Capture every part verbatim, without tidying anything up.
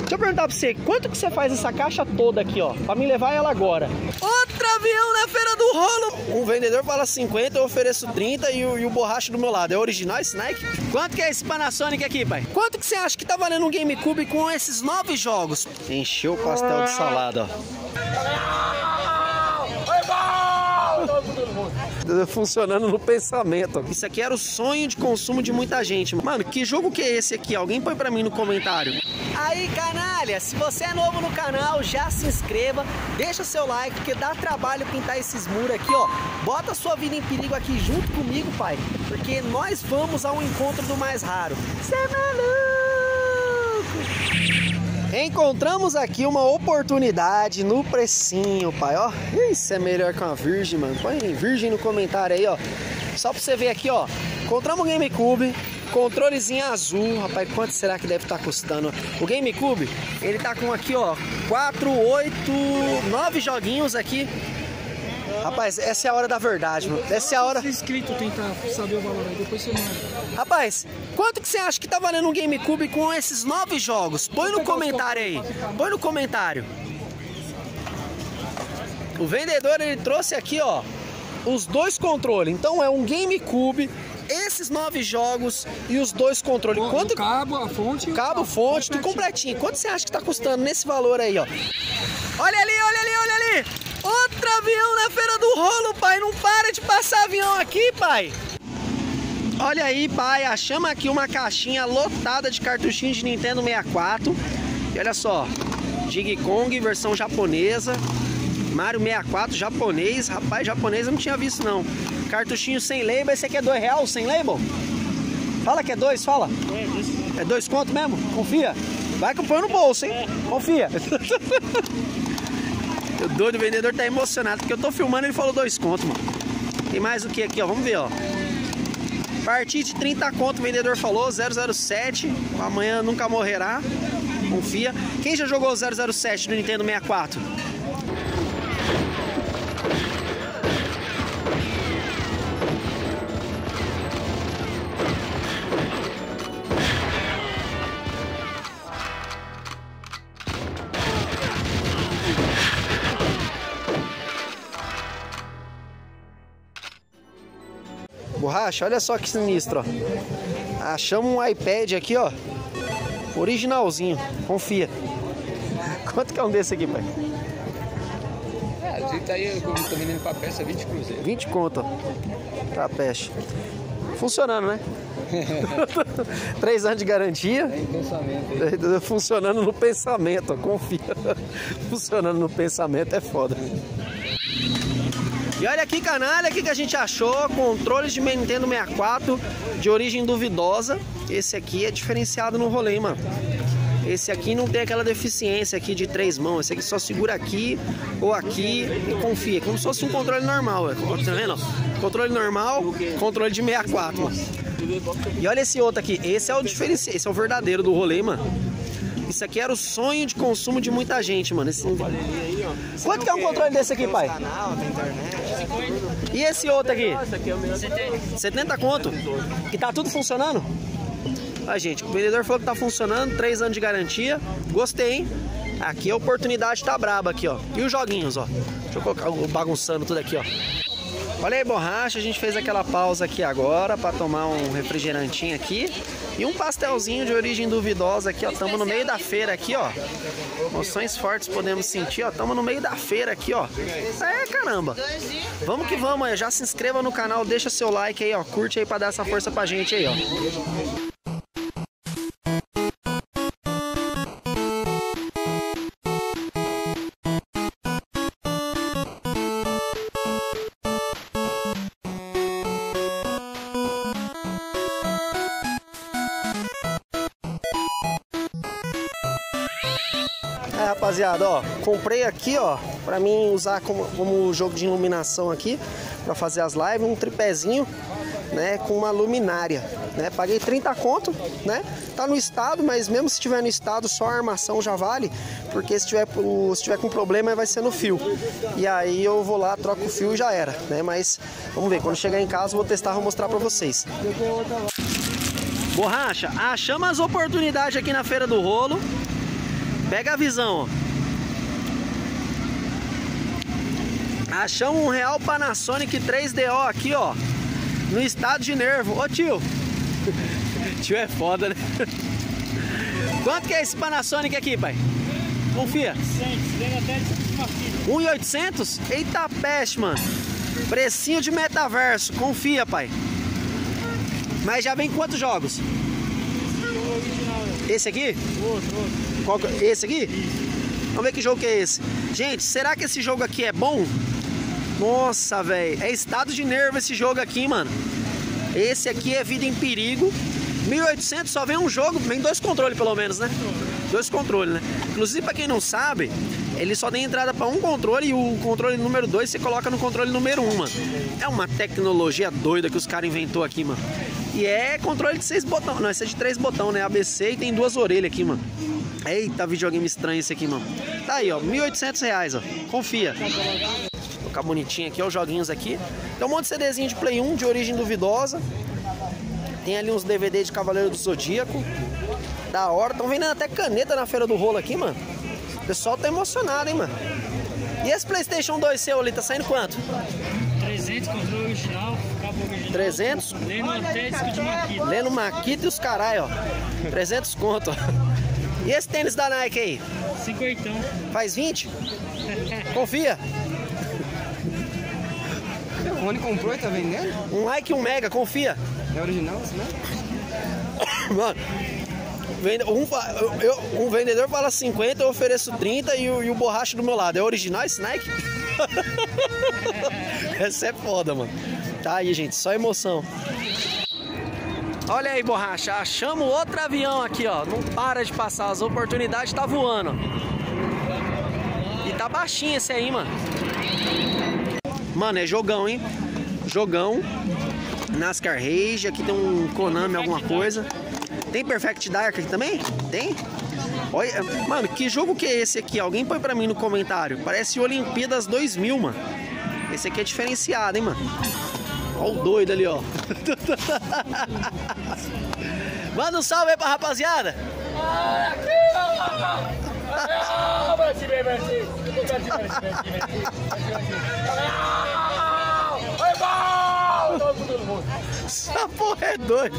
Deixa eu perguntar pra você, quanto que você faz essa caixa toda aqui, ó? Pra me levar ela agora. Outro avião na Feira do Rolo. Um vendedor fala cinquenta, eu ofereço trinta e o, e o borracha do meu lado. É original esse Nike? Quanto que é esse Panasonic aqui, pai? Quanto que você acha que tá valendo um GameCube com esses nove jogos? Encheu o pastel de salada, ó. Funcionando no pensamento. Isso aqui era o sonho de consumo de muita gente. Mano, que jogo que é esse aqui? Alguém põe pra mim no comentário. Aí, canalha, se você é novo no canal, já se inscreva, deixa seu like, porque dá trabalho pintar esses muros aqui, ó. Bota a sua vida em perigo aqui junto comigo, pai, porque nós vamos ao encontro do mais raro. Cê é maluco! Encontramos aqui uma oportunidade no precinho, pai, ó. Isso é melhor que uma virgem, mano. Põe virgem no comentário aí, ó. Só pra você ver aqui, ó. Encontramos o GameCube, controlezinho azul. Rapaz, quanto será que deve estar custando? O GameCube, ele tá com aqui, ó, quatro, oito, nove joguinhos aqui. Rapaz, essa é a hora da verdade, mano. Essa é a hora... inscrito tentar saber o valor aí, depois você manda. Rapaz, quanto que você acha que tá valendo um GameCube com esses nove jogos? Põe no comentário aí. Põe no comentário. O vendedor, ele trouxe aqui, ó, os dois controles. Então é um GameCube, esses nove jogos e os dois controles. Bom, quanto... o cabo, a fonte... Cabo, fonte, tudo completinho. Quanto você acha que tá custando nesse valor aí, ó? Olha ali, olha ali, olha ali. Outro avião na Feira do Rolo, pai. Não para de passar avião aqui, pai. Olha aí, pai. Achamos aqui uma caixinha lotada de cartuchinhos de Nintendo sessenta e quatro. E olha só. Diddy Kong, versão japonesa. Mario sessenta e quatro, japonês. Rapaz, japonês eu não tinha visto, não. Cartuchinho sem label. Esse aqui é dois reais sem label? Fala que é dois, fala. É dois conto mesmo? Confia. Vai que eu ponho no bolso, hein? Confia. O doido, o vendedor tá emocionado, porque eu tô filmando e ele falou dois conto, mano. Tem mais o que aqui, ó? Vamos ver, ó. A partir de trinta conto, o vendedor falou, zero zero sete. Amanhã nunca morrerá. Confia. Quem já jogou o zero zero sete no Nintendo sessenta e quatro? Borracha, olha só que sinistro, ó. Achamos um iPad aqui, ó. Originalzinho, confia. Quanto que é um desse aqui, pai? É, a gente tá aí, como tô vendendo pra peça, vinte cruzeiros. vinte conto, ó. Pra peça. Funcionando, né? Três anos de garantia. É em pensamento aí. Funcionando no pensamento, ó. Confia. Funcionando no pensamento é foda. E olha aqui, canalha, o que a gente achou. Controles de Nintendo sessenta e quatro de origem duvidosa. Esse aqui é diferenciado no rolê, hein, mano. Esse aqui não tem aquela deficiência aqui de três mãos. Esse aqui só segura aqui ou aqui e confia. Como se fosse um controle normal, tá vendo? Controle normal, controle de sessenta e quatro, mano. E olha esse outro aqui. Esse é o diferencial, esse é o verdadeiro do rolê, mano. Isso aqui era o sonho de consumo de muita gente, mano. Esse... Quanto que é um controle desse aqui, pai? E esse outro aqui? setenta conto? Que tá tudo funcionando? Ah, gente, o vendedor falou que tá funcionando, três anos de garantia. Gostei, hein? Aqui a oportunidade tá braba aqui, ó. E os joguinhos, ó. Deixa eu colocar o bagunçando tudo aqui, ó. Olha aí, borracha, a gente fez aquela pausa aqui agora pra tomar um refrigerantinho aqui. E um pastelzinho de origem duvidosa aqui, ó. Tamo no meio da feira aqui, ó. Emoções fortes podemos sentir, ó. Tamo no meio da feira aqui, ó. É, caramba. Vamos que vamos aí. Já se inscreva no canal, deixa seu like aí, ó. Curte aí pra dar essa força pra gente aí, ó. É, rapaziada, ó, comprei aqui, ó, pra mim usar como, como jogo de iluminação aqui, pra fazer as lives, um tripézinho, né, com uma luminária, né, paguei trinta conto, né, tá no estado, mas mesmo se tiver no estado, só a armação já vale, porque se tiver, se tiver com problema vai ser no fio, e aí eu vou lá, troco o fio e já era, né, mas vamos ver, quando chegar em casa eu vou testar, vou mostrar pra vocês. Borracha, achamos as oportunidades aqui na Feira do Rolo. Pega a visão, ó. Achamos um real Panasonic três D O aqui, ó. No estado de nervo. Ô tio. Tio é foda, né? Quanto que é esse Panasonic aqui, pai? Confia. um mil e oitocentos? Eita peste, mano. Precinho de metaverso. Confia, pai. Mas já vem quantos jogos? Esse aqui? Outro, outro. Qual que... Esse aqui? Vamos ver que jogo que é esse. Gente, será que esse jogo aqui é bom? Nossa, velho. É estado de nervo esse jogo aqui, mano. Esse aqui é vida em perigo. mil e oitocentos só vem um jogo, vem dois controles pelo menos, né? Dois controles, né? Inclusive, pra quem não sabe, ele só tem entrada pra um controle e o controle número dois você coloca no controle número um, mano. É uma tecnologia doida que os caras inventou aqui, mano. E é controle de seis botões. Não, esse é de três botões, né? A B C e tem duas orelhas aqui, mano. Eita, videogame estranho esse aqui, mano. Tá aí, ó. mil e oitocentos reais, ó. Confia. Vou ficar bonitinho aqui, ó. Os joguinhos aqui. Tem um monte de CDzinho de Play um de origem duvidosa. Tem ali uns D V D de Cavaleiro do Zodíaco. Da hora. Estão vendendo até caneta na Feira do Rolo aqui, mano. O pessoal tá emocionado, hein, mano. E esse PlayStation dois seu ali, tá saindo quanto? trezentos, controle original, cabo original. trezentos? Lendo até disco de Makita. Lendo Makita e os caralho, ó. trezentos conto, ó. E esse tênis da Nike aí? Cinquentão. Faz vinte? Confia. O Rony comprou e tá vendendo? Um like e um mega, confia. É original, isso mesmo? Mano, um, eu, um vendedor fala cinquenta, eu ofereço trinta e o, e o borracha do meu lado. É original esse Nike? Essa é foda, mano. Tá aí, gente, só emoção. Olha aí, borracha, achamos outro avião aqui, ó. Não para de passar, as oportunidades tá voando. E tá baixinho esse aí, mano. Mano, é jogão, hein? Jogão. NASCAR Rage, aqui tem um Konami, alguma coisa. Tem Perfect Dark aqui também? Tem? Olha, mano, que jogo que é esse aqui? Alguém põe pra mim no comentário. Parece Olimpíadas dois mil, mano. Esse aqui é diferenciado, hein, mano. Olha o doido ali, ó. Manda um salve aí pra rapaziada. Essa porra é doida.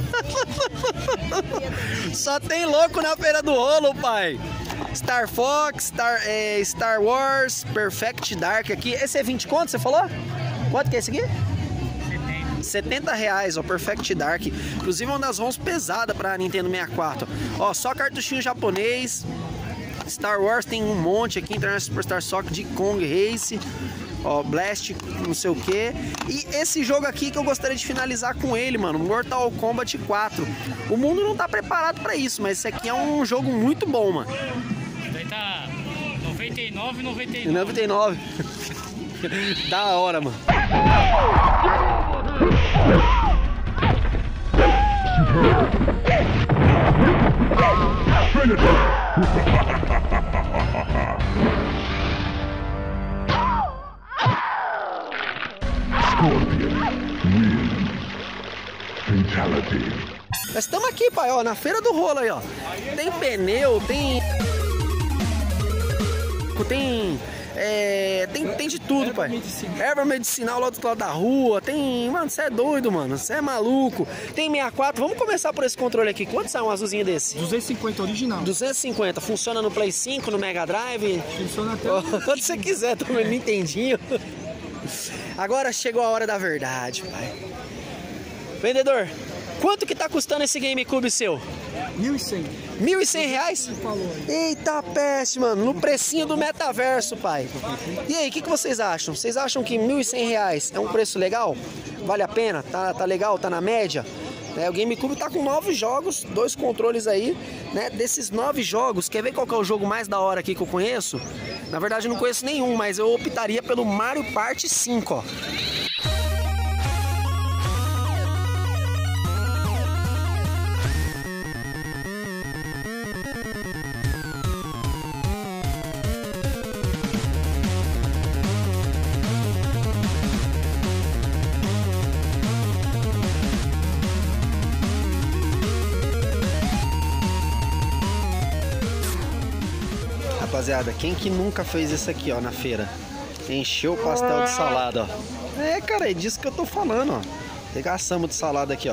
Só tem louco na Feira do Rolo, pai. Star Fox, Star, é, Star Wars, Perfect Dark aqui. Esse é vinte conto, você falou? Quanto que é esse aqui? setenta reais, ó, Perfect Dark. Inclusive é uma das ROMs pesadas pra Nintendo sessenta e quatro. Ó, só cartuchinho japonês. Star Wars tem um monte aqui. International Superstar Soccer de Kong Race. Ó, Blast, não sei o que. E esse jogo aqui que eu gostaria de finalizar com ele, mano, Mortal Kombat quatro. O mundo não tá preparado pra isso, mas esse aqui é um jogo muito bom, mano. Daí tá noventa e nove, noventa e nove. noventa e nove. Da hora, mano. Nós estamos aqui, pai, ó, na Feira do Rolo aí, ó. Tem pneu, tem... Tem... É, tem, tem de tudo, pai. Medicinal. Erva medicinal lá do outro lado da rua. Tem... Mano, você é doido, mano. Você é maluco. Tem sessenta e quatro. Vamos começar por esse controle aqui. Quanto sai um azulzinho desse? duzentos e cinquenta original. duzentos e cinquenta. Funciona no Play cinco, no Mega Drive? Funciona até... Quando você quiser, tô no Nintendinho. Agora chegou a hora da verdade, pai. Vendedor, quanto que tá custando esse GameCube seu? mil e cem. mil e cem reais? Eita peste, mano. No precinho do metaverso, pai. E aí, o que, que vocês acham? Vocês acham que mil e cem reais é um preço legal? Vale a pena? Tá, tá legal? Tá na média? É, o GameCube tá com nove jogos, dois controles aí, né? Desses nove jogos, quer ver qual que é o jogo mais da hora aqui que eu conheço? Na verdade eu não conheço nenhum, mas eu optaria pelo Mario Party cinco, ó. rapaziada, quem que nunca fez isso aqui, ó, na feira? Encheu o pastel de salada, ó. É, cara, é disso que eu tô falando, ó. Regaçamos de salada aqui, ó.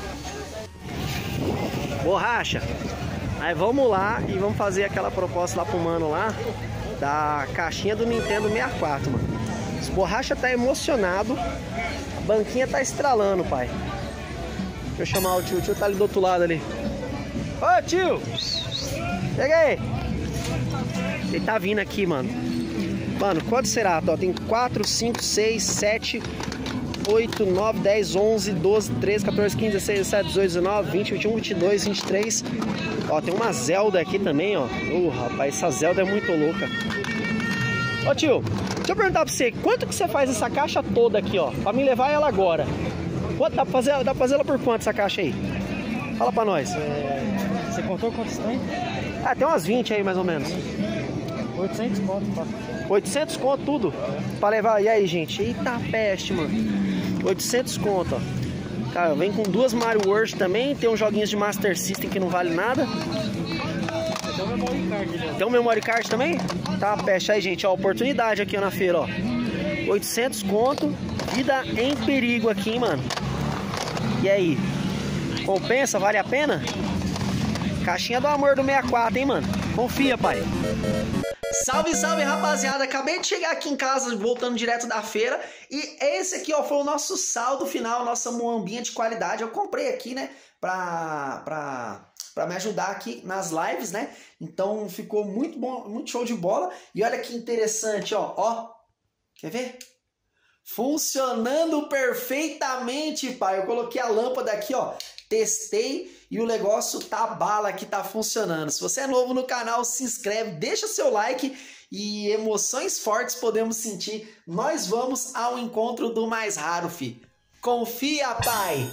Borracha. Aí vamos lá e vamos fazer aquela proposta lá pro mano lá da caixinha do Nintendo sessenta e quatro, mano. Esse Borracha tá emocionado. A banquinha tá estralando, pai. Deixa eu chamar o tio. O tio tá ali do outro lado ali. Ô, tio! Chega aí! Ele tá vindo aqui, mano. Mano, quanto será? Ó, tem quatro, cinco, seis, sete, oito, nove, dez, onze, doze, treze, quatorze, quinze, dezesseis, dezessete, dezoito, dezenove, vinte, vinte e um, vinte e dois, vinte e três. Ó, tem uma Zelda aqui também, ó. Uh, rapaz, essa Zelda é muito louca. Ô, tio, deixa eu perguntar pra você. Quanto que você faz essa caixa toda aqui, ó? Pra mim levar ela agora. Quanto, dá pra fazer, dá pra fazer ela por quanto, essa caixa aí? Fala pra nós. É, você contou quantos tem? Ah, tem umas vinte aí, mais ou menos. oitocentos conto, pá. oitocentos conto tudo? Pra levar. E aí, gente? Eita peste, mano. oitocentos conto, ó. Cara, vem com duas Mario World também. Tem uns joguinhos de Master System que não vale nada. Tem o memory card, né? Tem o memory card também? Tá, peste aí, gente. Ó, oportunidade aqui ó, na feira, ó. oitocentos conto. Vida em perigo aqui, hein, mano. E aí? Compensa? Vale a pena? Caixinha do amor do sessenta e quatro, hein, mano? Confia, pai. Salve, salve, rapaziada. Acabei de chegar aqui em casa, voltando direto da feira. E esse aqui, ó, foi o nosso saldo final, nossa moambinha de qualidade. Eu comprei aqui, né, pra, pra, pra me ajudar aqui nas lives, né? Então ficou muito bom, muito show de bola. E olha que interessante, ó, ó. Quer ver? Funcionando perfeitamente, pai. Eu coloquei a lâmpada aqui, ó. Testei e o negócio tá bala aqui, tá funcionando. Se você é novo no canal, se inscreve, deixa seu like e emoções fortes podemos sentir. Nós vamos ao encontro do mais raro, fi. Confia, pai!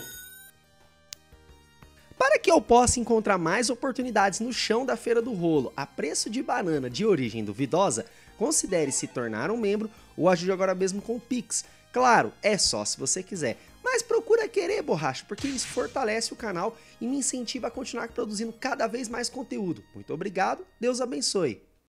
Para que eu possa encontrar mais oportunidades no chão da Feira do Rolo a preço de banana de origem duvidosa, considere se tornar um membro ou ajude agora mesmo com o Pix. Claro, é só se você quiser. Mas procura querer, Borracha, porque isso fortalece o canal e me incentiva a continuar produzindo cada vez mais conteúdo. Muito obrigado, Deus abençoe.